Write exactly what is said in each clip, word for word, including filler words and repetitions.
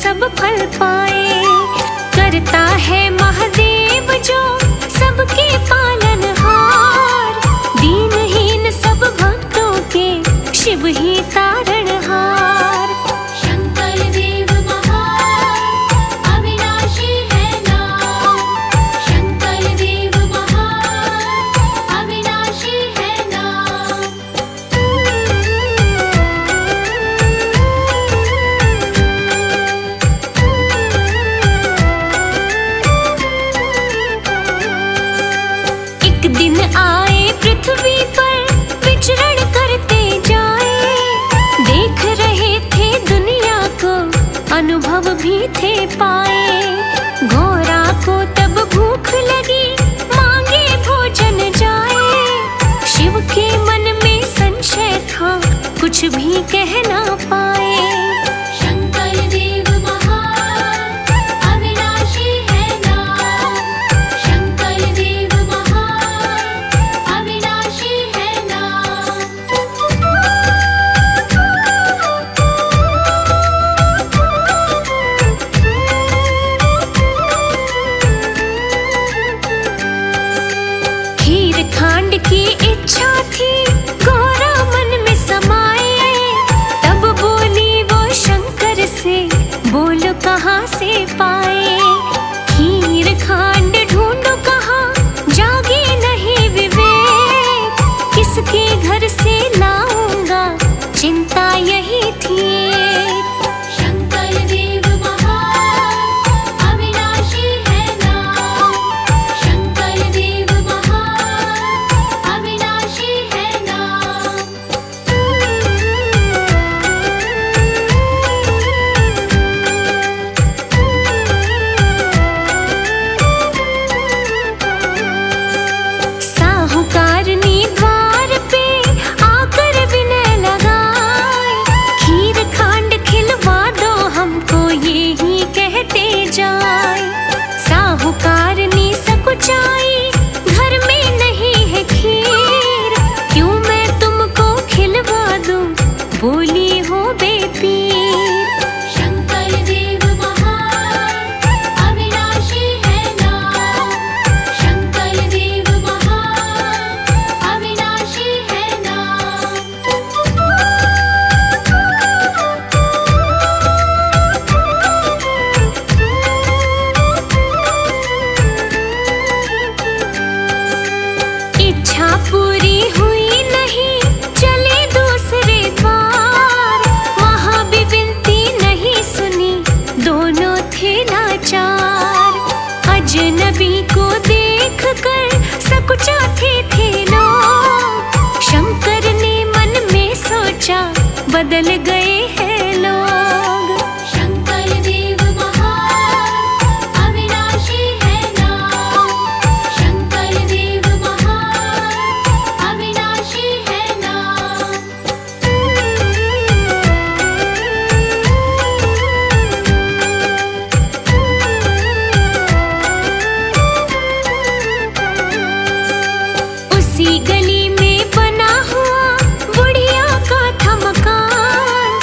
सब फल पाए। करता है महादेव जो सबके पालनहार, दीनहीन सब भक्तों के शिव ही तारणहार। शंकर देव महान अविनाशी है नाम, शंकर देव महान अविनाशी है नाम। एक दिन आए पृथ्वी पर विचरण करते जाए, देख रहे थे दुनिया को अनुभव भी थे पाए। घोड़ा को तब भूख लगी मांगे भोजन जाए, शिव के मन में संशय था कुछ भी कह ना पाए। शंकर देव महान अविनाशी है नाम, शंकर देव महान अविनाशी है नाम। खीर खांड की इच्छा थी गौरा मन में समाए, तब बोली वो शंकर से बोलो कहाँ से पाए। खीर खांड ढूंढो कहाँ जागे नहीं विवेक, किसके घर से लाऊंगा चिंता यही थी। शंकर देव महान अविनाशी है नाम, शंकर देव महान अविनाशी है नाम। साहूकारनी द्वार पे आकर विनय लगाए, खीर खांड खिलवा दो हमको ये ही कहते जाए। साहूकारनी सकुचाई घर में नहीं है खीर, क्यों मैं तुमको खिलवा दूं बोली हो बेपीर। शंकर देव महान अविनाशी है नाम, शंकर देव महान अविनाशी है नाम। इच्छा पूरी हुई नहीं चले दूसरे द्वार, वहां भी विनती नहीं सुनी दोनों थे लाचार। अजनबी को देख कर सकुचाते थे लोग, शंकर ने मन में सोचा बदल गए हैं लोग। शंकर देव महान अविनाशी है नाम, शंकर देव महान अविनाशी है नाम। उसी गली में बना हुआ बुढ़िया का था मकान,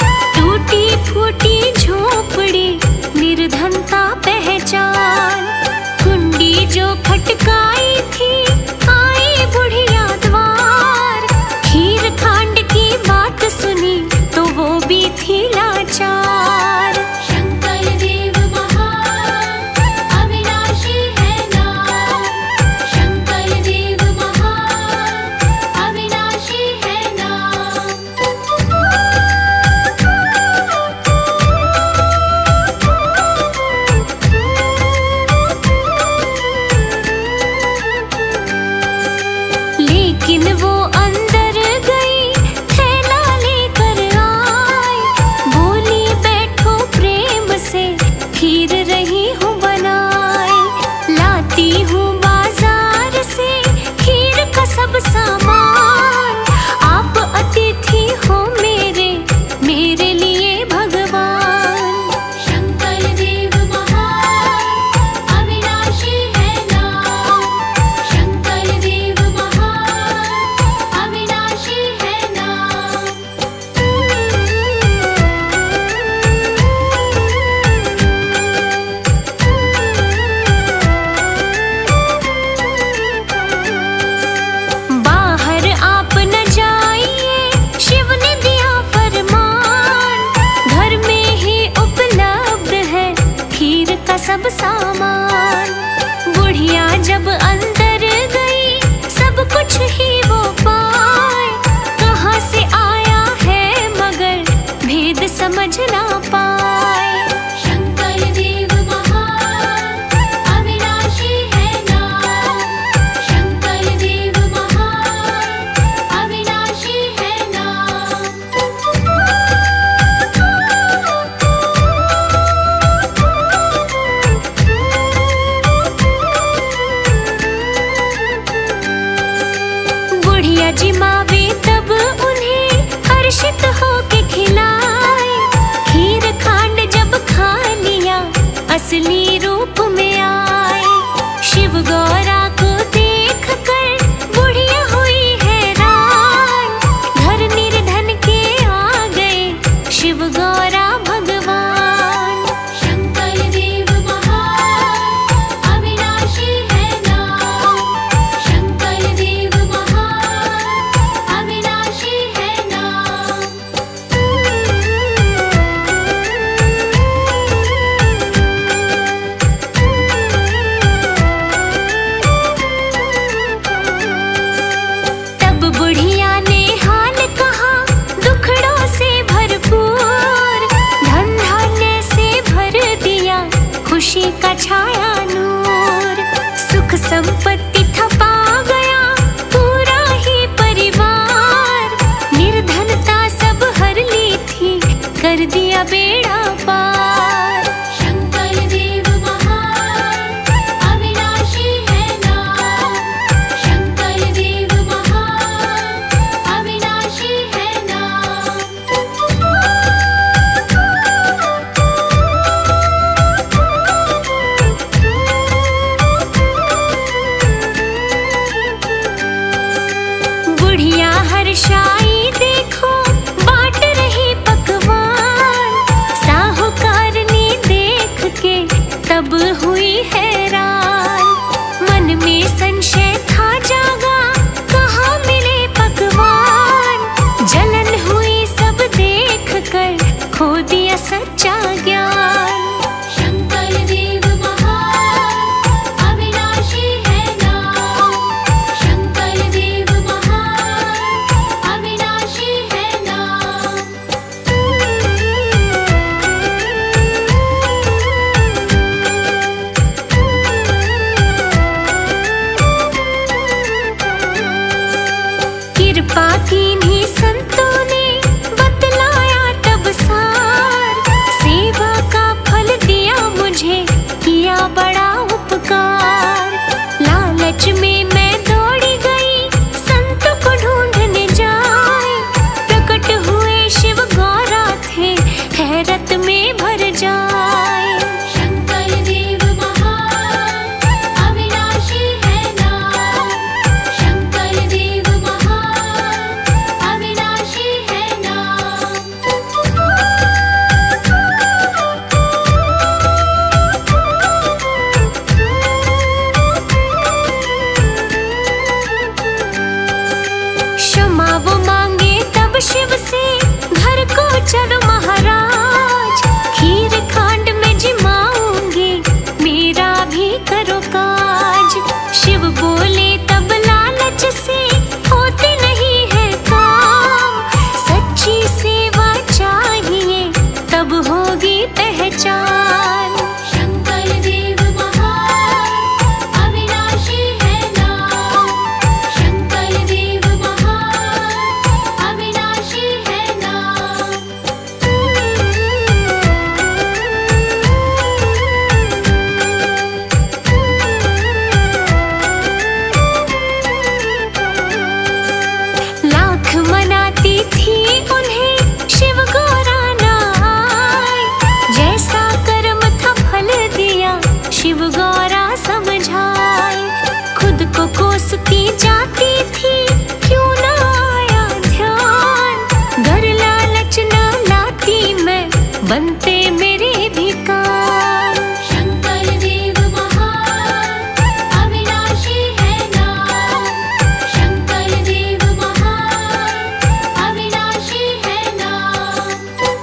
बनते मेरे भी काम। शंकर देव महान अविनाशी है नाम, शंकर देव महान अविनाशी है नाम।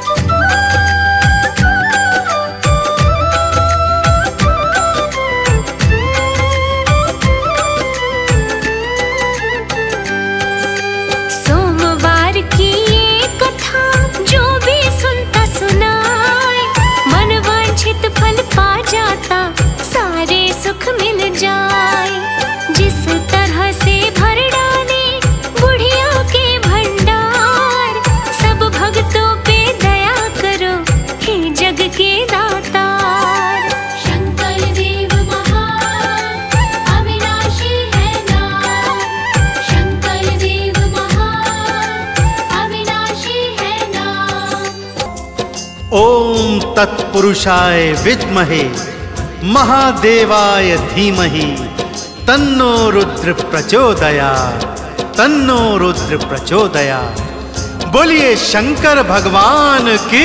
सोमवार की ये कथा जो भी सुनता सुनाए, मन वांछित फल पा जाता, सारे सुख मिल जाए। जिस तरह से भर डाले बुढ़िया के भंडार, सब भक्तों पे दया करो हे जग के दातार। शंकर देव महान अविनाशी है नाम, शंकर देव महान अविनाशी है नाम। ओम तत्पुरुषाय विद्महे महादेवाय धीमहि तन्नो रुद्र प्रचोदयात्, तन्नो रुद्र प्रचोदयात्। बोलिए शंकर भगवान की।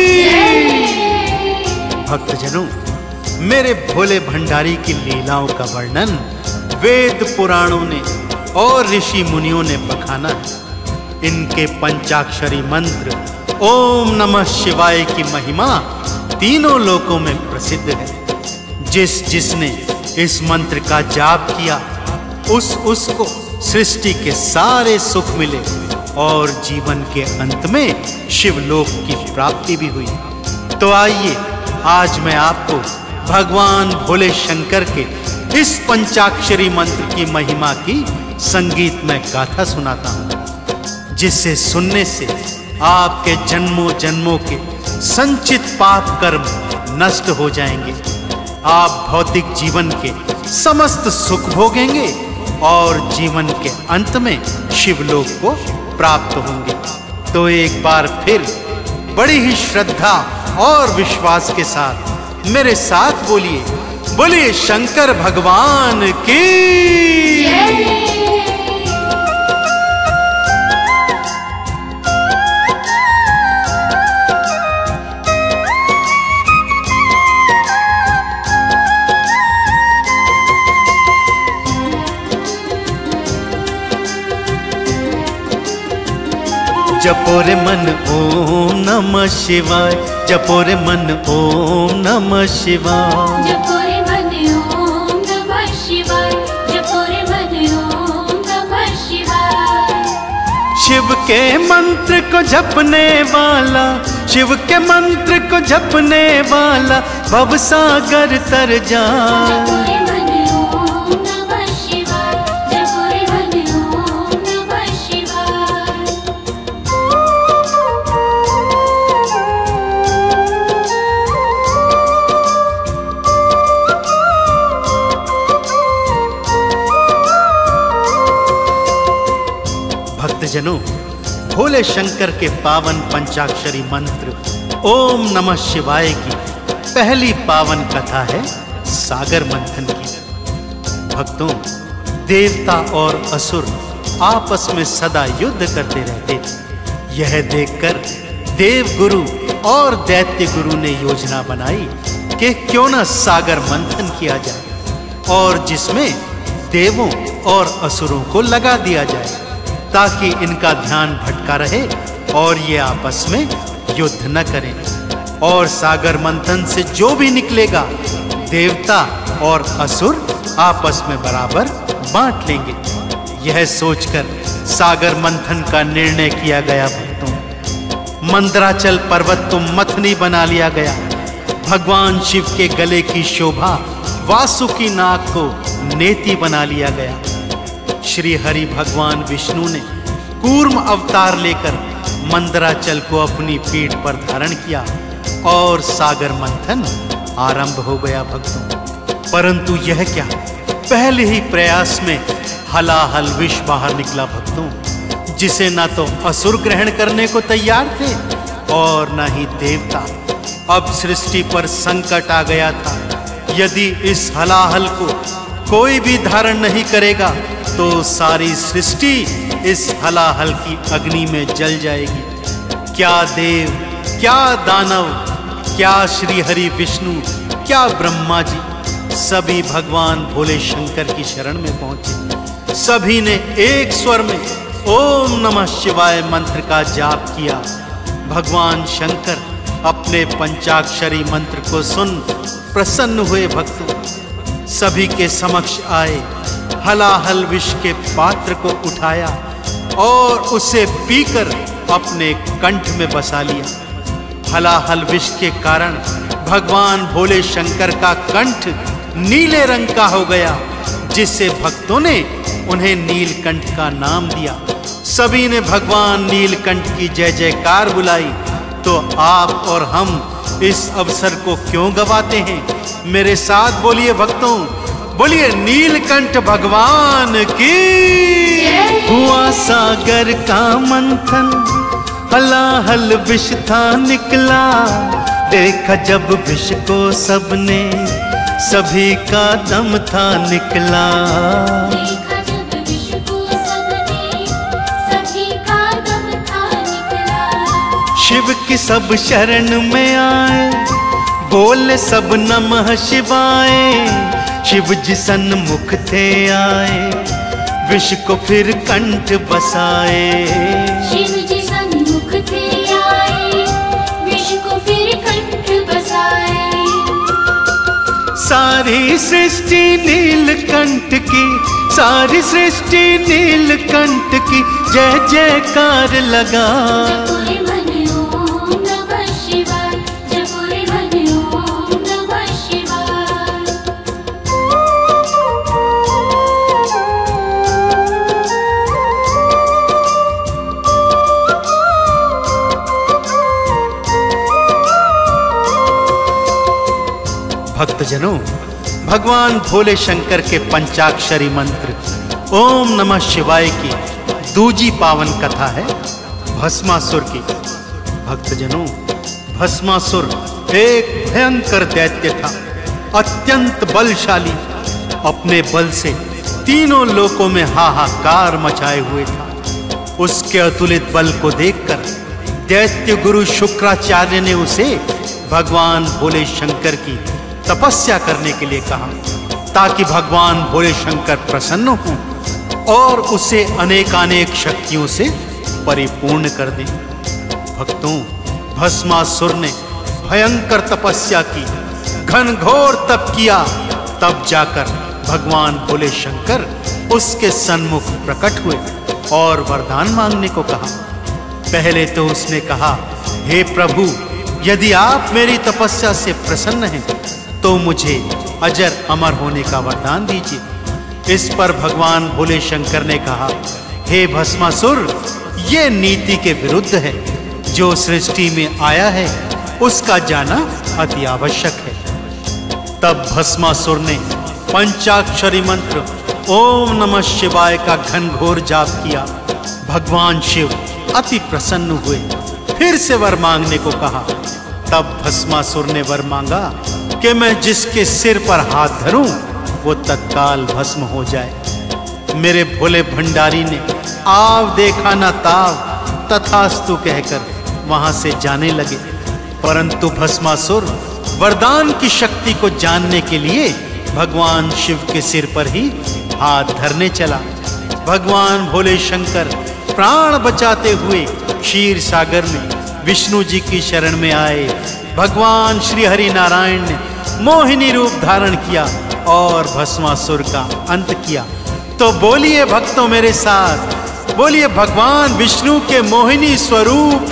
भक्तजनों, मेरे भोले भंडारी की लीलाओं का वर्णन वेद पुराणों ने और ऋषि मुनियों ने बखाना है। इनके पंचाक्षरी मंत्र ओम नमः शिवाय की महिमा तीनों लोकों में प्रसिद्ध है। जिस जिसने इस मंत्र का जाप किया, उस उसको सृष्टि के सारे सुख मिले और जीवन के अंत में शिवलोक की प्राप्ति भी हुई। तो आइए आज मैं आपको भगवान भोले शंकर के इस पंचाक्षरी मंत्र की महिमा की संगीतमय गाथा सुनाता हूं, जिससे सुनने से आपके जन्मों जन्मों के संचित पाप कर्म नष्ट हो जाएंगे। आप भौतिक जीवन के समस्त सुख भोगेंगे और जीवन के अंत में शिवलोक को प्राप्त होंगे। तो एक बार फिर बड़ी ही श्रद्धा और विश्वास के साथ मेरे साथ बोलिए, बोलिए शंकर भगवान की। जपो रे मन ओम नमः शिवाय, जपो रे मन ओम नमः शिवाय। जपो रे मन ओम नमः शिवाय, जपो रे मन ओम नमः शिवाय। शिव के मंत्र को जपने वाला, शिव के मंत्र को जपने वाला भवसागर तर जाए। जपो रे मन ओम नमः शिवाय, जपो रे मन ओम नमः शिवाय। भक्तजनों, भोले शंकर के पावन पंचाक्षरी मंत्र ओम नमः शिवाय की पहली पावन कथा है सागर मंथन की। भक्तों, देवता और असुर आपस में सदा युद्ध करते रहते थे। यह देखकर देव गुरु और दैत्य गुरु ने योजना बनाई कि क्यों न सागर मंथन किया जाए और जिसमें देवों और असुरों को लगा दिया जाए, ताकि इनका ध्यान भटका रहे और ये आपस में युद्ध न करें। और सागर मंथन से जो भी निकलेगा, देवता और असुर आपस में बराबर बांट लेंगे। यह सोचकर सागर मंथन का निर्णय किया गया। भक्तों, मंदराचल पर्वत को मथनी बना लिया गया। भगवान शिव के गले की शोभा वासुकी नाग को नेति बना लिया गया। श्री हरि भगवान विष्णु ने कूर्म अवतार लेकर मंदराचल को अपनी पीठ पर धारण किया और सागर मंथन आरंभ हो गया। भक्तों, परंतु यह क्या, पहले ही प्रयास में हलाहल विष बाहर निकला। भक्तों, जिसे ना तो असुर ग्रहण करने को तैयार थे और ना ही देवता। अब सृष्टि पर संकट आ गया था। यदि इस हलाहल को कोई भी धारण नहीं करेगा तो सारी सृष्टि इस हलाहल की अग्नि में जल जाएगी। क्या देव, क्या दानव क्या श्री हरि विष्णु, क्या ब्रह्मा जी, सभी भगवान भोले शंकर की शरण में पहुंचे। सभी ने एक स्वर में ओम नमः शिवाय मंत्र का जाप किया। भगवान शंकर अपने पंचाक्षरी मंत्र को सुन प्रसन्न हुए। भक्तों सभी के समक्ष आए, हलाहल विष के पात्र को उठाया और उसे पीकर अपने कंठ में बसा लिया। हलाहल विष के कारण भगवान भोले शंकर का कंठ नीले रंग का हो गया, जिससे भक्तों ने उन्हें नीलकंठ का नाम दिया। सभी ने भगवान नीलकंठ की जय जयकार बुलाई। तो आप और हम इस अवसर को क्यों गवाते हैं? मेरे साथ बोलिए भक्तों, बोलिए नीलकंठ भगवान की। हुआ सागर का मंथन, हलाहल विष था निकला, देखा जब विष को सबने, सभी का दम था निकला। देखा जब विष को सबने, सभी का दम था निकला। शिव की सब शरण में आए, बोले सब नमः शिवाय। शिव जी सन्मुख थे आए, विष को फिर कंठ बसाए। शिव जी सन्मुख थे आए, विष को फिर कंठ बसाए। सारी सृष्टि नीलकंठ की, सारी सृष्टि नीलकंठ की जय जयकार लगा। जपुरे मन ओम नमः शिवाय, जपुरे मन ओम नमः शिवाय। भक्तजनों, भगवान भोले शंकर के पंचाक्षरी मंत्र ओम नमः शिवाय की दूजी पावन कथा है भस्मासुर की। भक्तजनों, भस्मासुर एक भयंकर दैत्य था, अत्यंत बलशाली। अपने बल से तीनों लोकों में हाहाकार मचाए हुए था। उसके अतुलित बल को देखकर दैत्य गुरु शुक्राचार्य ने उसे भगवान भोले शंकर की तपस्या करने के लिए कहा, ताकि भगवान भोले शंकर प्रसन्न हों और उसे अनेकानेक शक्तियों से परिपूर्ण कर दें। भक्तों, भस्मासुर ने भयंकर तपस्या की, घनघोर तप किया। तब जाकर भगवान भोले शंकर उसके सन्मुख प्रकट हुए और वरदान मांगने को कहा। पहले तो उसने कहा, हे प्रभु, यदि आप मेरी तपस्या से प्रसन्न हैं तो मुझे अजर अमर होने का वरदान दीजिए। इस पर भगवान भोले शंकर ने कहा, हे भस्मासुर, ये नीति के विरुद्ध है। जो सृष्टि में आया है उसका जाना अति आवश्यक है। तब भस्मासुर ने पंचाक्षरी मंत्र ओम नमः शिवाय का घनघोर जाप किया। भगवान शिव अति प्रसन्न हुए, फिर से वर मांगने को कहा। तब भस्मासुर ने वर मांगा कि मैं जिसके सिर पर हाथ धरूं वो तत्काल भस्म हो जाए। मेरे भोले भंडारी ने आव देखा न ताव, तथास्तु कहकर वहां से जाने लगे। परंतु भस्मासुर वरदान की शक्ति को जानने के लिए भगवान शिव के सिर पर ही हाथ धरने चला। भगवान भोले शंकर प्राण बचाते हुए क्षीर सागर में विष्णु जी की शरण में आए। भगवान श्री हरि नारायण ने मोहिनी रूप धारण किया और भस्मासुर का अंत किया। तो बोलिए भक्तों मेरे साथ, बोलिए भगवान विष्णु के मोहिनी स्वरूप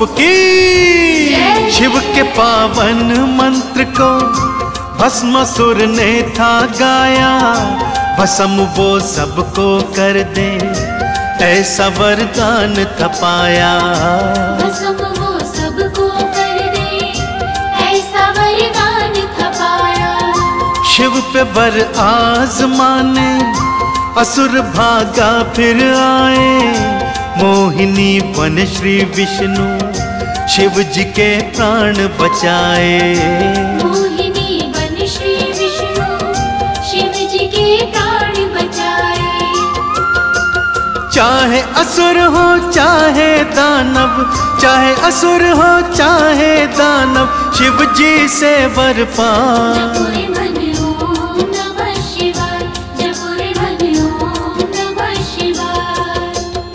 की। शिव के पावन मंत्र को भस्मासुर ने था गाया, भस्म वो सबको कर दे, ऐसा वरदान था पाया। भस्म वो सबको कर दे, ऐसा वरदान था पाया। शिव पे वर आजमाने असुर भागा फिर आए, मोहिनी बन श्री विष्णु शिव जी के प्राण बचाए। मोहिनी बन श्री विष्णु शिव जी के प्राण बचाए। चाहे असुर हो चाहे दानव, चाहे असुर हो चाहे दानव, शिव जी से वर पाए। जपो रे मन ओम नमः शिवाय, जपो रे मन ओम नमः शिवाय।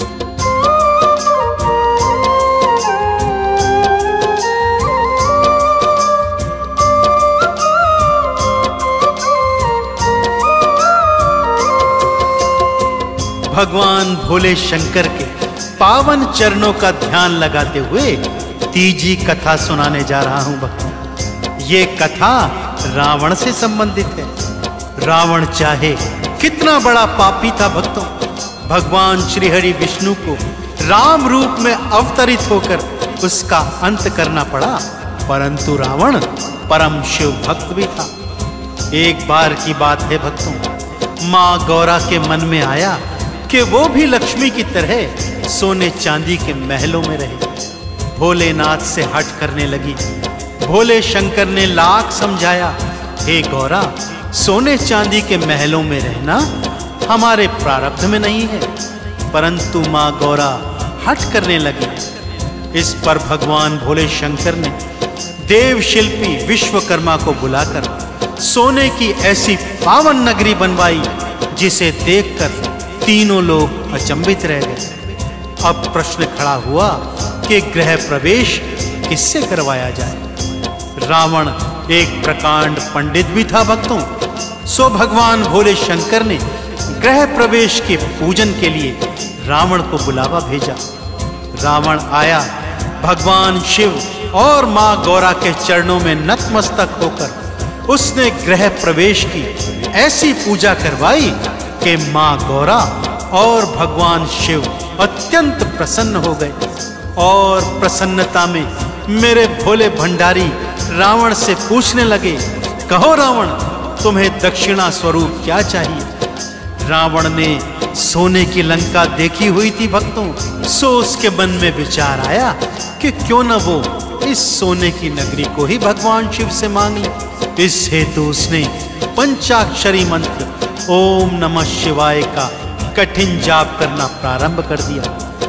भगवान भोले शंकर के पावन चरणों का ध्यान लगाते हुए तीजी कथा सुनाने जा रहा हूं भक्तों। ये कथा रावण से संबंधित है। रावण चाहे कितना बड़ा पापी था भक्तों, भगवान श्री हरि विष्णु को राम रूप में अवतरित होकर उसका अंत करना पड़ा, परंतु रावण परम शिव भक्त भी था। एक बार की बात है भक्तों, मां गौरा के मन में आया कि वो भी लक्ष्मी की तरह सोने चांदी के महलों में रहे। भोलेनाथ से हट करने लगी। भोले शंकर ने लाख समझाया, हे गौरा, सोने चांदी के महलों में रहना हमारे प्रारब्ध में नहीं है, परंतु मां गौरा हट करने लगी। इस पर भगवान भोले शंकर ने देव शिल्पी विश्वकर्मा को बुलाकर सोने की ऐसी पावन नगरी बनवाई जिसे देखकर तीनों लोग अचंभित रह गए। अब प्रश्न खड़ा हुआ कि गृह प्रवेश किससे करवाया जाए। रावण एक प्रकांड पंडित भी था भक्तों, सो भगवान भोले शंकर ने गृह प्रवेश के पूजन के लिए रावण को बुलावा भेजा। रावण आया, भगवान शिव और मां गौरा के चरणों में नतमस्तक होकर उसने गृह प्रवेश की ऐसी पूजा करवाई कि मां गौरा और भगवान शिव अत्यंत प्रसन्न हो गए। और प्रसन्नता में मेरे भोले भंडारी रावण से पूछने लगे, कहो रावण, तुम्हें दक्षिणा स्वरूप क्या चाहिए। रावण ने सोने की लंका देखी हुई थी भक्तों, सो उसके मन में विचार आया कि क्यों न वो इस सोने की नगरी को ही भगवान शिव से मांग ले। इस हेतु उसने पंचाक्षरी मंत्र ओम नमः शिवाय का कठिन जाप करना प्रारंभ कर दिया।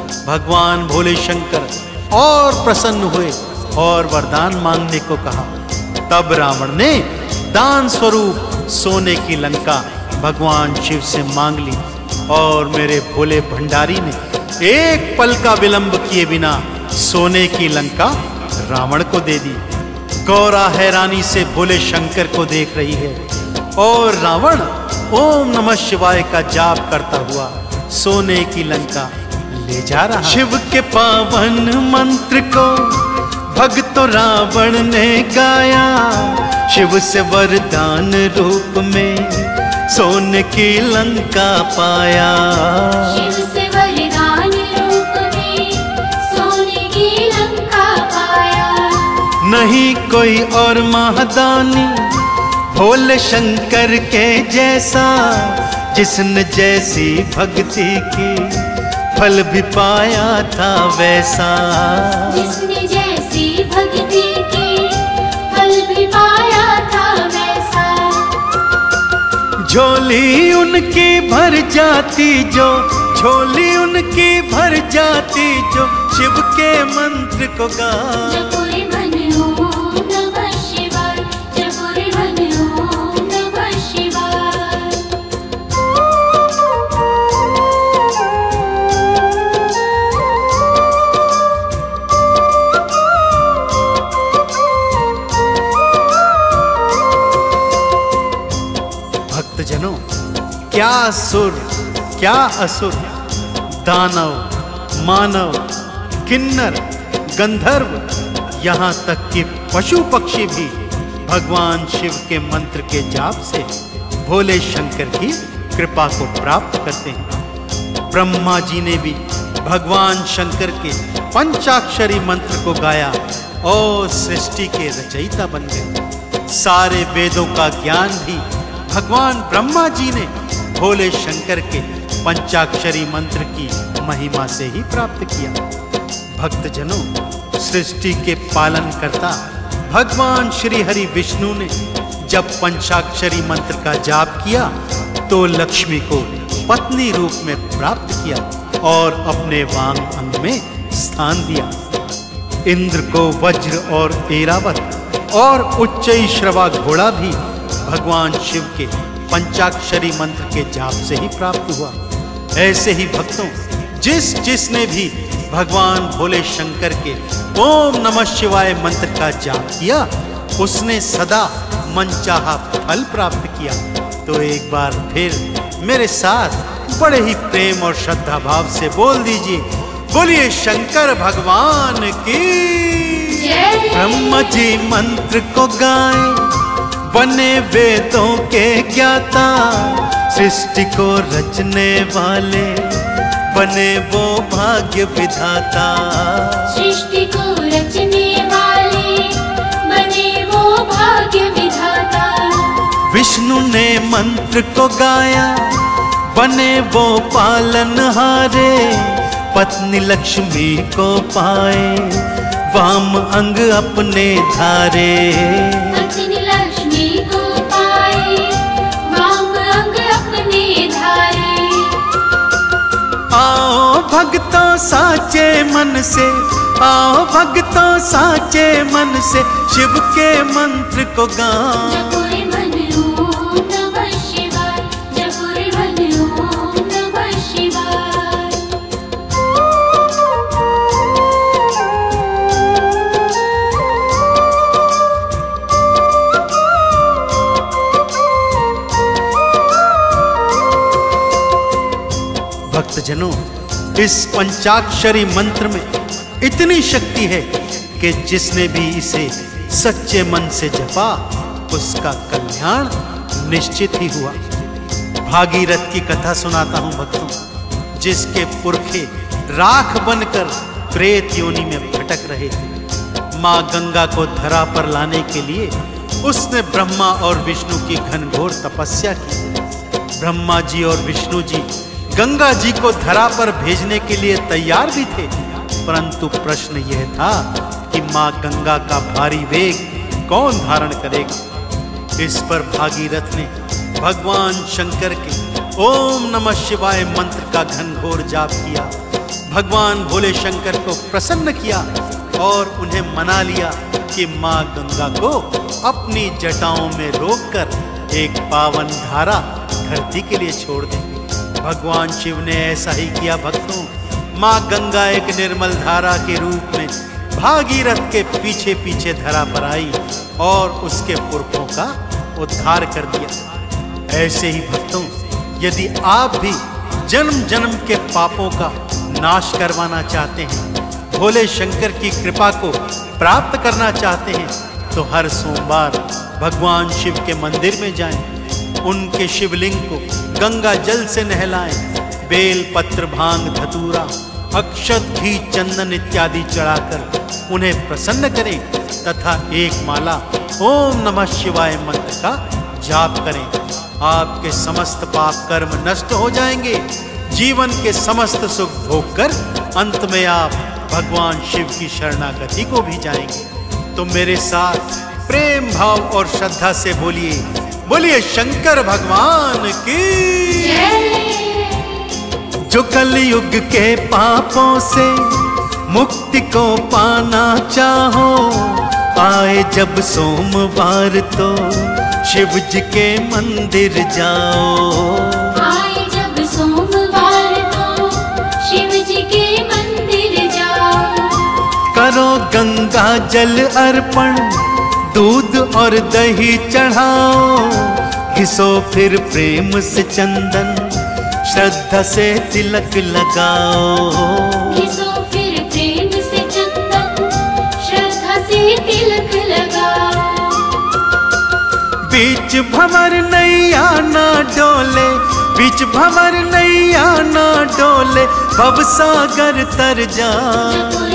भगवान भोले शंकर और प्रसन्न हुए और वरदान मांगने को कहा। तब रावण ने दान स्वरूप सोने की लंका भगवान शिव से मांग ली और मेरे भोले भंडारी ने एक पल का विलंब किए बिना सोने की लंका रावण को दे दी। गौरा हैरानी से भोले शंकर को देख रही है और रावण ओम नमः शिवाय का जाप करता हुआ सोने की लंका ले जा रहा। शिव के पावन मंत्र को भक्तों रावण ने गाया, शिव से वरदान रूप में सोने की लंका पाया। शिव से वरदान रूप में सोने की लंका पाया। नहीं कोई और महादानी भोले शंकर के जैसा, जिसने जैसी भक्ति की फल भी पाया था वैसा। जिसने जैसी भक्ति की फल भी पाया था वैसा। झोली उनकी भर जाती जो, झोली उनकी भर जाती जो शिव के मंत्र को गा। जपो रे मन ओम नमः शिवाय, जपो रे मन ओम नमः शिवाय। भक्तजनों, क्या सुर क्या असुर, दानव, मानव, किन्नर, गंधर्व, यहाँ तक कि पशु पक्षी भी भगवान शिव के मंत्र के जाप से भोले शंकर की कृपा को प्राप्त करते हैं। ब्रह्मा जी ने भी भगवान शंकर के पंचाक्षरी मंत्र को गाया और सृष्टि के रचयिता बन गए। सारे वेदों का ज्ञान भी भगवान ब्रह्मा जी ने भोले शंकर के पंचाक्षरी मंत्र की महिमा से ही प्राप्त किया। भक्तजनों, सृष्टि के पालन करता भगवान श्री हरि विष्णु ने जब पंचाक्षरी मंत्र का जाप किया तो लक्ष्मी को पत्नी रूप में प्राप्त किया और अपने वांग अंग में स्थान दिया। इंद्र को वज्र और ऐरावत और उच्चैश्रवा घोड़ा भी भगवान शिव के पंचाक्षरी मंत्र के जाप से ही प्राप्त हुआ। ऐसे ही भक्तों, जिस जिसने भी भगवान भोले शंकर के ओम नमः शिवाय मंत्र का जाप किया, उसने सदा मनचाहा फल प्राप्त किया। तो एक बार फिर मेरे साथ बड़े ही प्रेम और श्रद्धा भाव से बोल दीजिए, बोलिए शंकर भगवान की जय। ब्रह्मा जी मंत्र को गाए, बने वेदों के ज्ञाता, सृष्टि को रचने वाले बने वो भाग्य विधाता। सृष्टि को रचने वाले बने वो भाग्य विधाता। विष्णु ने मंत्र को गाया, बने वो पालनहारे, पत्नी लक्ष्मी को पाए, वाम अंग अपने धारे। पत्नी लक्ष्मी को पाए, वाम अंग अपने धारे। आओ भक्तों साचे मन से, आओ भक्तों साचे मन से, शिव के मंत्र को गाओ। जपो रे मन ओम नमः शिवाय, जपो रे मन ओम नमः शिवाय। भक्तजनों, इस पंचाक्षरी मंत्र में इतनी शक्ति है कि जिसने भी इसे सच्चे मन से जपा, उसका कल्याण निश्चित ही हुआ। भागीरथ की कथा सुनाता हूं भक्तों, जिसके पुरखे राख बनकर प्रेत योनि में भटक रहे थे। मां गंगा को धरा पर लाने के लिए उसने ब्रह्मा और विष्णु की घनघोर तपस्या की। ब्रह्मा जी और विष्णु जी गंगा जी को धरा पर भेजने के लिए तैयार भी थे, परंतु प्रश्न यह था कि मां गंगा का भारी वेग कौन धारण करेगा। इस पर भागीरथ ने भगवान शंकर के ओम नमः शिवाय मंत्र का घनघोर जाप किया। भगवान भोले शंकर को प्रसन्न किया और उन्हें मना लिया कि मां गंगा को अपनी जटाओं में रोककर एक पावन धारा धरती के लिए छोड़ दें। भगवान शिव ने ऐसा ही किया भक्तों। मां गंगा एक निर्मल धारा के रूप में भागीरथ के पीछे पीछे धरा पर आई और उसके पुरखों का उद्धार कर दिया। ऐसे ही भक्तों, यदि आप भी जन्म जन्म के पापों का नाश करवाना चाहते हैं, भोले शंकर की कृपा को प्राप्त करना चाहते हैं, तो हर सोमवार भगवान शिव के मंदिर में जाएं, उनके शिवलिंग को गंगा जल से नहलाएं, बेल पत्र भांग धतूरा अक्षत घी चंदन इत्यादि चढ़ाकर उन्हें प्रसन्न करें तथा एक माला ओम नमः शिवाय मंत्र का जाप करें। आपके समस्त पाप कर्म नष्ट हो जाएंगे, जीवन के समस्त सुख भोग कर अंत में आप भगवान शिव की शरणागति को भी जाएंगे। तो मेरे साथ प्रेम भाव और श्रद्धा से बोलिए, बोलिए शंकर भगवान की जय। जो कलयुग के पापों से मुक्ति को पाना चाहो, आए जब सोमवार तो शिव जी के मंदिर जाओ। आए जब सोमवार तो शिव जी के मंदिर जाओ। करो गंगा जल अर्पण, दूध और दही चढ़ाओ, घिसो फिर प्रेम से चंदन, श्रद्धा से तिलक लगाओ। घिसो फिर प्रेम से चंदन, श्रद्धा से तिलक लगाओ। बीच भंवर नैया ना डोले, बीच भंवर नैया ना डोले, भव सागर तर जा।